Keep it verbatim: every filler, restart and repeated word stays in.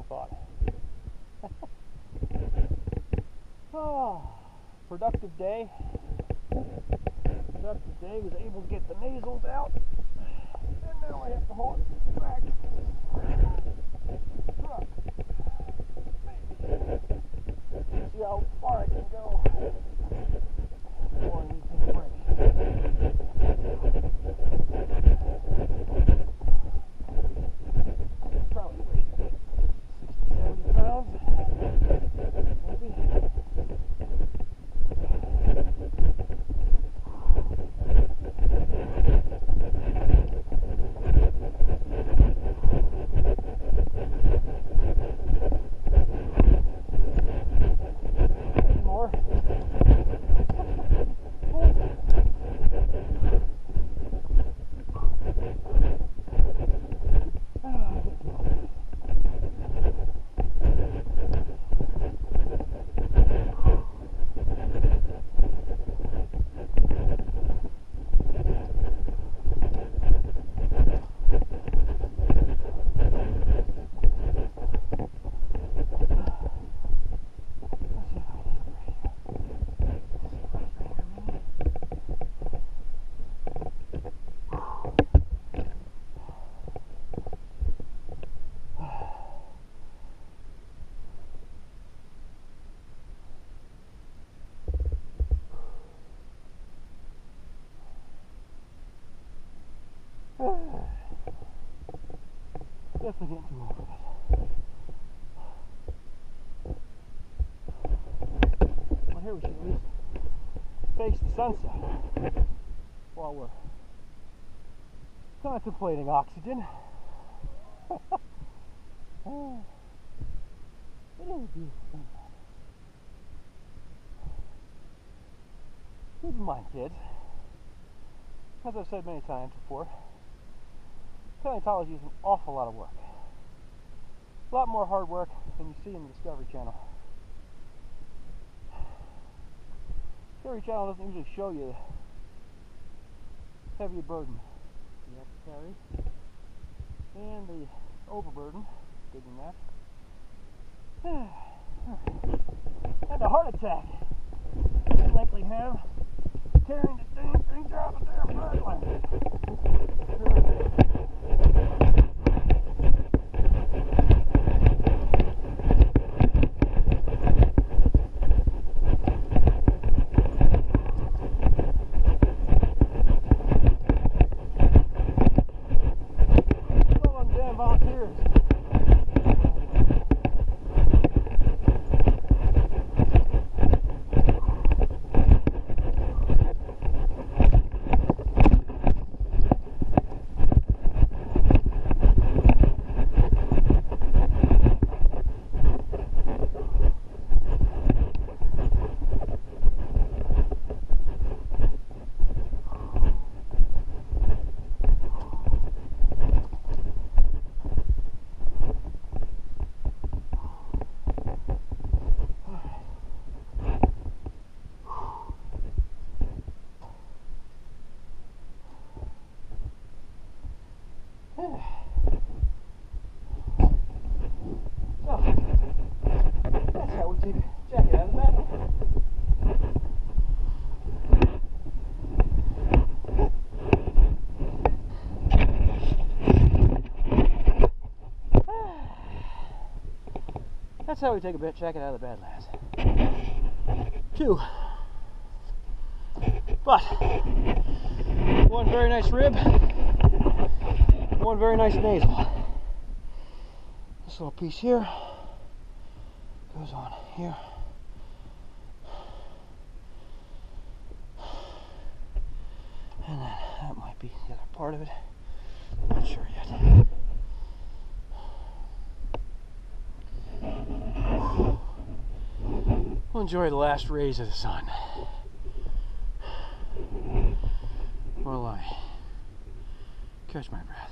thought. Oh, productive day. Productive day. Was able to get the nasals out. And now I have to hold it back. Truck. Maybe. See how far I can go. Before I need to take a break. Probably weighs sixty, seventy pounds. Maybe. More. Definitely getting too old for this. Well, here we should at least face the sunset while we're contemplating oxygen. Oh, it is a beautiful sunset. Keep in mind, kids, as I've said many times before, paleontology is an awful lot of work. A lot more hard work than you see in the Discovery Channel. Discovery Channel doesn't usually show you the heavy burden you have to carry and the overburden, digging that, and a heart attack you likely have carrying the damn things out of the damn badlands. So, that's how we take a jacket out of the back. That's how we take a bit jacket out of the Badlands. Two. But, one very nice rib, one very nice nasal. This little piece here goes on here. And then that might be the other part of it. Not sure yet. We'll enjoy the last rays of the sun. While I catch my breath.